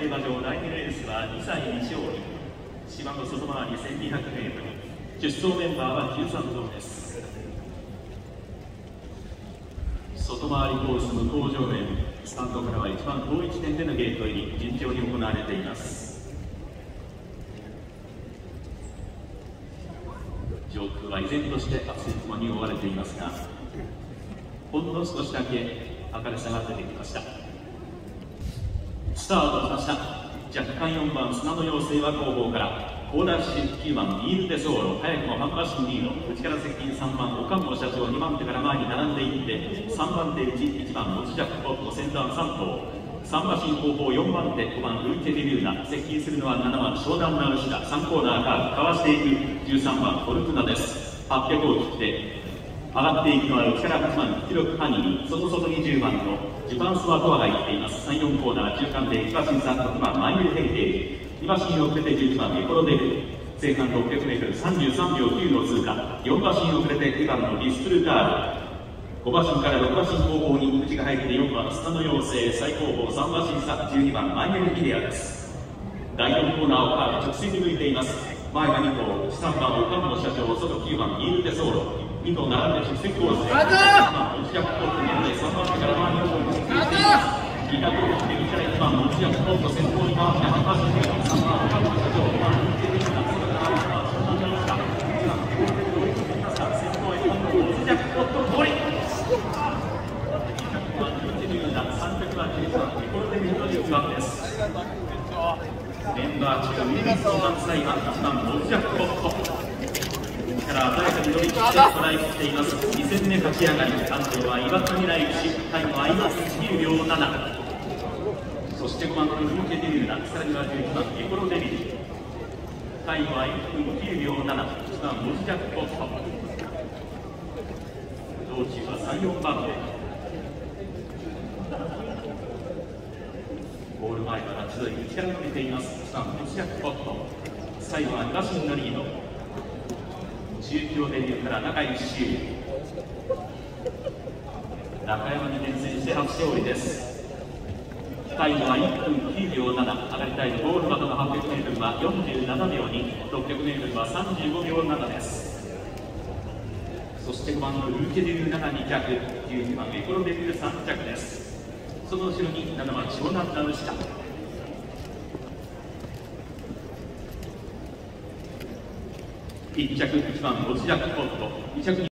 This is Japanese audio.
馬場第2レースは2歳未勝利、芝の外回り 1200m、10走メンバーは13頭です。外回りコース向こう上面、スタンドからは一番遠い地点でのゲート入り、順調に行われています。上空は依然として厚い雲に覆われていますが、ほんの少しだけ明るさが出てきました。スタートしました。若干4番砂の妖精は後方から、好ダッシュ9番ビールデソーロ、早くも半馬身リード、内から接近3番岡本社長、2番手から前に並んでいって3番手1番モチジャックポット、先端3頭、3馬身後方4番手5番ウイテリリューナ、接近するのは7番湘南ナウシダ、3コーナーカーブかわしていく13番フォルトゥナです。800を切って上がっていくのは内から8番記録ハニー、外20番のジュパンスワトアが行っています。3、4コーナー中間で1馬身3、6番マイルヘリテージ、2馬身遅れて11番エコロデル、前半 600m 33秒9の通過、4馬身遅れて2番のリストルガール、5馬身から6馬身後方に内が入って4番スタの妖精、最後方3馬身差12番マイネルヒデアです。第4コーナーをカーブ直線に向いています。前が2頭、3番岡本社長、外9番ビールデソーロ、2頭並んで直線コースで3番内ジャックポットに現在3番手から前の方に接近しています。200を切って右から1番の内ジャックポット先頭に回って半馬身で3番岡本社長、5番内ジャックポット、先頭へ内ジャックポット通り、300番11番エコロデルの11番です。メンバー中1番最後1番モズジャックポットから鮮やかに乗り切ってトライしています。2戦目勝ち上がり、関東は岩谷来騎手、タイムは今9秒7、そして5番のルーケデリューナ、さらには11番エコロデリュー、タイムは1分9秒7、1番モズジャックポット、道中は3、4番目、ゴール前から集い内から伸びています。1番モズジャックポット、最後は2馬身のリード、中京デビューから中1周、中山に転戦して初勝利です。タイムは1分9秒7、上がりたいゴールまでの 800m は47秒2、600m は35秒7です。そして5番のルーケデビュー7、2着、12番エコロデビュー3着です。その後ろに7番湘南ナウシダ、1着1番モズジャックポット、2着に